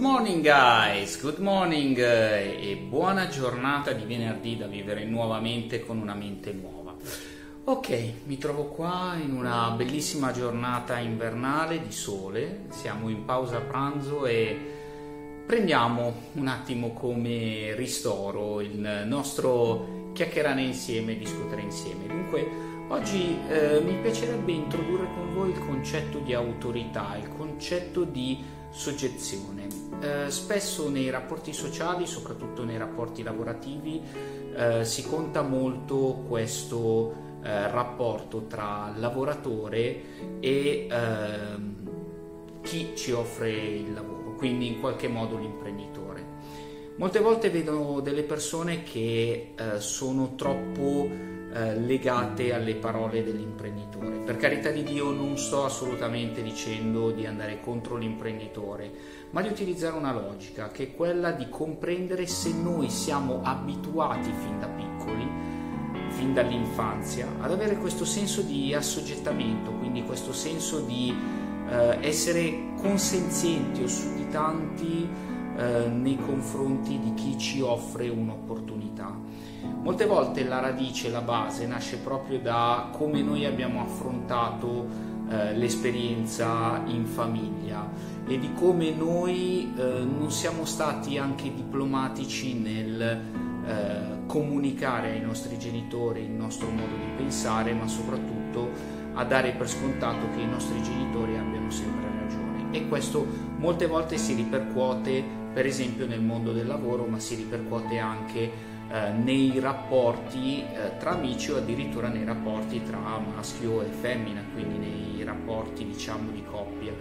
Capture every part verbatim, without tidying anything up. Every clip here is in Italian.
morning guys, good morning e buona giornata di venerdì da vivere nuovamente con una mente nuova. Ok, mi trovo qua in una bellissima giornata invernale di sole, siamo in pausa pranzo e prendiamo un attimo come ristoro il nostro chiacchierare insieme, discutere insieme. Dunque oggi eh, mi piacerebbe introdurre con voi il concetto di autorità, il concetto di soggezione. Eh, spesso nei rapporti sociali, soprattutto nei rapporti lavorativi, eh, si conta molto questo eh, rapporto tra lavoratore e eh, chi ci offre il lavoro, quindi in qualche modo l'imprenditore. Molte volte vedo delle persone che eh, sono troppo Eh, legate alle parole dell'imprenditore. Per carità di Dio non sto assolutamente dicendo di andare contro l'imprenditore, ma di utilizzare una logica che è quella di comprendere se noi siamo abituati fin da piccoli, fin dall'infanzia, ad avere questo senso di assoggettamento, quindi questo senso di eh, essere consenzienti o sudditanti eh, nei confronti di chi ci offre un'opportunità. Molte volte la radice, la base nasce proprio da come noi abbiamo affrontato eh, l'esperienza in famiglia e di come noi eh, non siamo stati anche diplomatici nel eh, comunicare ai nostri genitori il nostro modo di pensare, ma soprattutto a dare per scontato che i nostri genitori abbiano sempre ragione. E questo molte volte si ripercuote per esempio nel mondo del lavoro, ma si ripercuote anche Eh, nei rapporti eh, tra amici o addirittura nei rapporti tra maschio e femmina, quindi nei rapporti diciamo di coppia.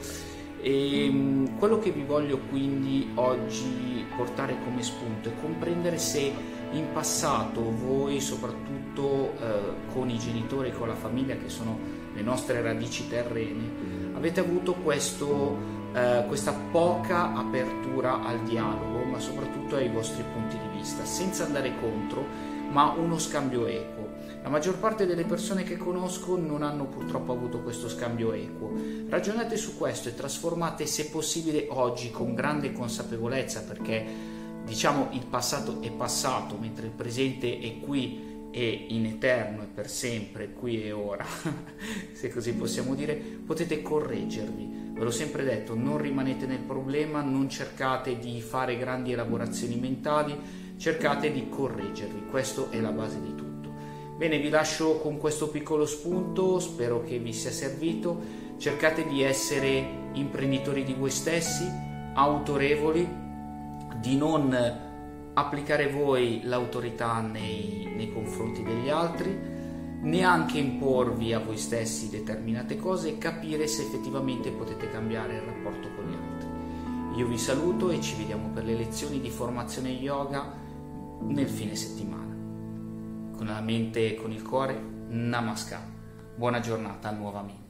E mh, quello che vi voglio quindi oggi portare come spunto è comprendere se in passato voi, soprattutto eh, con i genitori e con la famiglia, che sono le nostre radici terrene, avete avuto questo, eh, questa poca apertura al dialogo, ma soprattutto ai vostri punti di vista, senza andare contro, ma uno scambio equo. La maggior parte delle persone che conosco non hanno purtroppo avuto questo scambio equo. Ragionate su questo e trasformate, se possibile, oggi con grande consapevolezza, perché diciamo il passato è passato, mentre il presente è qui e in eterno e per sempre, qui e ora, se così possiamo dire. Potete correggervi. Ve l'ho sempre detto, non rimanete nel problema, non cercate di fare grandi elaborazioni mentali, cercate di correggervi, questo è la base di tutto. Bene, vi lascio con questo piccolo spunto, spero che vi sia servito. Cercate di essere imprenditori di voi stessi, autorevoli, di non applicare voi l'autorità nei, nei confronti degli altri, neanche imporvi a voi stessi determinate cose e capire se effettivamente potete cambiare il rapporto con gli altri. Io vi saluto e ci vediamo per le lezioni di formazione yoga nel fine settimana. Con la mente e con il cuore, Namaskar. Buona giornata nuovamente.